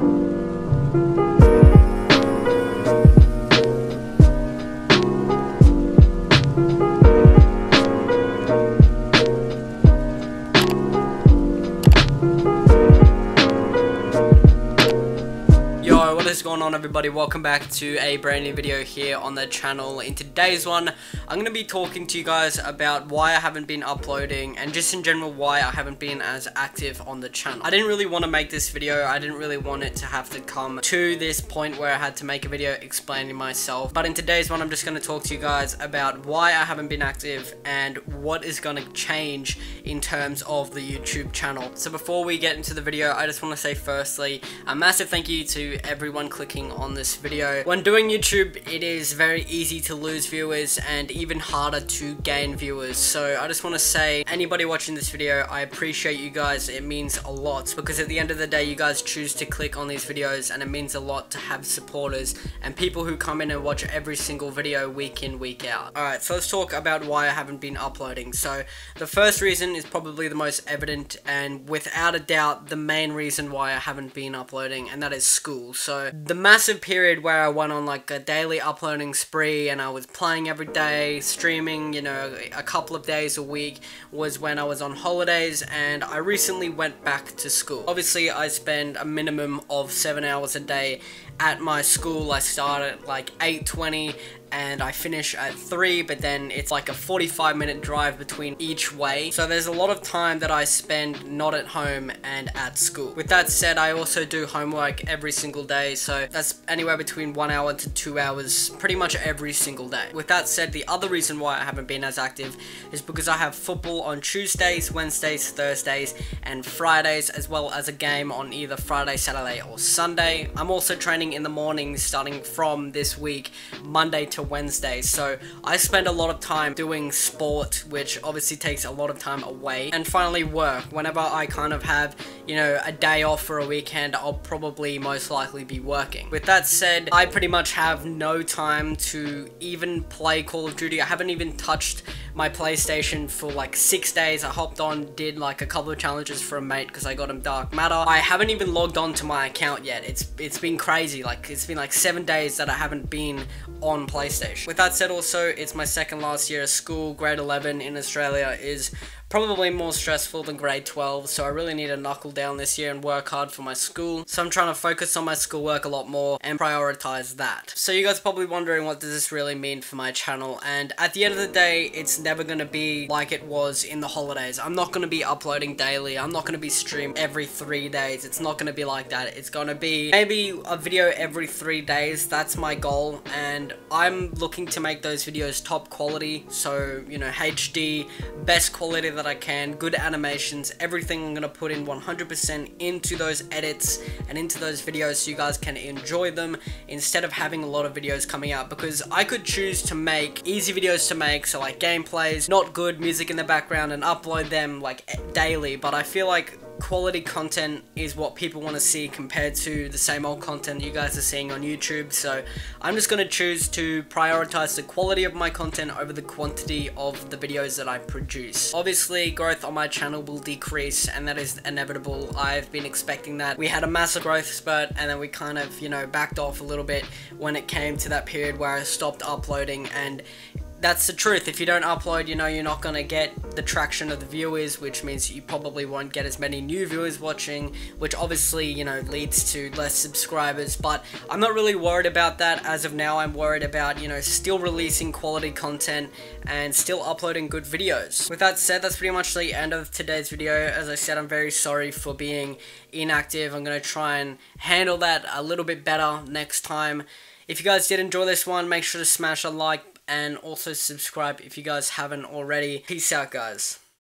What is going on, everybody? Welcome back to a brand new video here on the channel. In today's one, I'm going to be talking to you guys about why I haven't been uploading and just in general why I haven't been as active on the channel. I didn't really want to make this video. I didn't really want it to have to come to this point where I had to make a video explaining myself. But in today's one, I'm just going to talk to you guys about why I haven't been active and what is going to change in terms of the YouTube channel. So before we get into the video, I just want to say firstly, a massive thank you to everyone clicking on this video. When doing YouTube, it is very easy to lose viewers and even harder to gain viewers. So I just want to say, anybody watching this video, I appreciate you guys. It means a lot because at the end of the day, you guys choose to click on these videos and it means a lot to have supporters and people who come in and watch every single video week in, week out. Alright, so let's talk about why I haven't been uploading. So the first reason is probably the most evident and without a doubt the main reason why I haven't been uploading, and that is school. So the massive period where I went on like a daily uploading spree and I was playing every day, streaming, you know, a couple of days a week was when I was on holidays, and I recently went back to school. Obviously, I spend a minimum of 7 hours a day at my school. I start at like 8:20 and I finish at 3, but then it's like a 45-minute drive between each way. So there's a lot of time that I spend not at home and at school. With that said, I also do homework every single day, so that's anywhere between 1 hour to 2 hours pretty much every single day. With that said, the other reason why I haven't been as active is because I have football on Tuesdays, Wednesdays, Thursdays, and Fridays, as well as a game on either Friday, Saturday, or Sunday. I'm also training in the mornings starting from this week, Monday to Wednesday, so I spend a lot of time doing sport, which obviously takes a lot of time away. And finally, work. Whenever I kind of have, you know, a day off for a weekend, I'll probably most likely be working. With that said, I pretty much have no time to even play Call of Duty. I haven't even touched my PlayStation for like 6 days. I hopped on, did like a couple of challenges for a mate because I got him Dark Matter. I haven't even logged on to my account yet. It's been crazy. Like, it's been like 7 days that I haven't been on PlayStation. With that said, also, it's my second last year of school. Grade 11 in Australia is probably more stressful than grade 12, so I really need to knuckle down this year and work hard for my school. So I'm trying to focus on my schoolwork a lot more and prioritize that. So you guys are probably wondering, what does this really mean for my channel? And at the end of the day, it's never going to be like it was in the holidays. I'm not going to be uploading daily. I'm not going to be streaming every 3 days. It's not going to be like that. It's going to be maybe a video every 3 days. That's my goal, and I'm looking to make those videos top quality. So, you know, HD, best quality that I can, good animations, everything. I'm gonna put in 100% into those edits and into those videos so you guys can enjoy them instead of having a lot of videos coming out, because I could choose to make easy videos to make, so like gameplays, not good, music in the background, and upload them like daily. But I feel like quality content is what people want to see compared to the same old content you guys are seeing on YouTube. So I'm just going to choose to prioritize the quality of my content over the quantity of the videos that I produce. Obviously, growth on my channel will decrease, and that is inevitable. I've been expecting that. We had a massive growth spurt, and then we kind of, you know, backed off a little bit when it came to that period where I stopped uploading. And that's the truth. If you don't upload, you know, you're not going to get the traction of the viewers, which means you probably won't get as many new viewers watching, which obviously, you know, leads to less subscribers. But I'm not really worried about that as of now. I'm worried about, you know, still releasing quality content and still uploading good videos. With that said, that's pretty much the end of today's video. As I said, I'm very sorry for being inactive. I'm going to try and handle that a little bit better next time. If you guys did enjoy this one, make sure to smash a like and also subscribe if you guys haven't already. Peace out, guys.